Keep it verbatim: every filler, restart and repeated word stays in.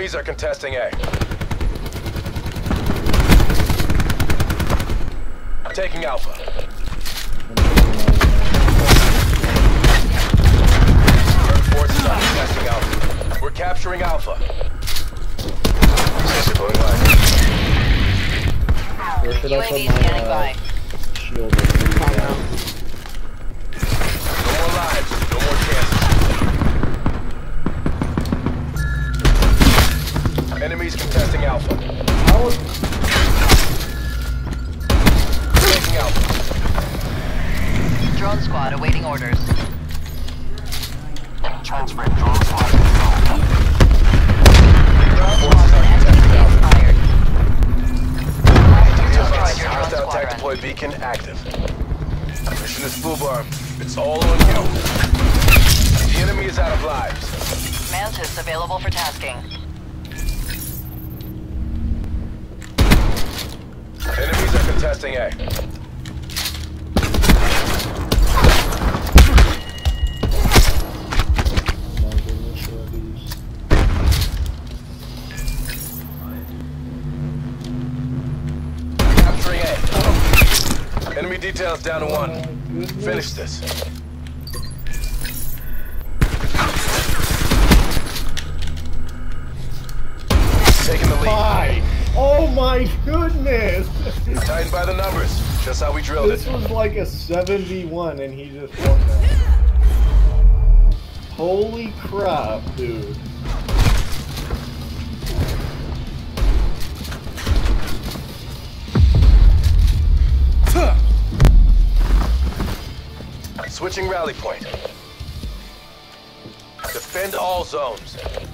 Enemies are contesting A. Taking Alpha. Our forces are contesting Alpha. We're capturing Alpha. Going live. Where should I U A put V my scanning uh, by. shield? No more lives, no more chances. Enemies contesting Alpha. How is Taking Alpha. Drone squad awaiting orders. Transferring drone squad control. Drone squadron entity expired. Destroyed your drone Hostile tech squadron. deploy beacon active. Mission is full bar. It's all on you. The enemy is out of lives. Mantis available for tasking. Enemies are contesting A. my goodness, what are these? Capturing A. Enemy details down to one. Oh, goodness. Finish this. Taking the lead. Hi! Oh my goodness! Tightened by the numbers. Just how we drilled This it. was like a seven v one and he just won that. Holy crap, dude. Switching rally point. Defend all zones.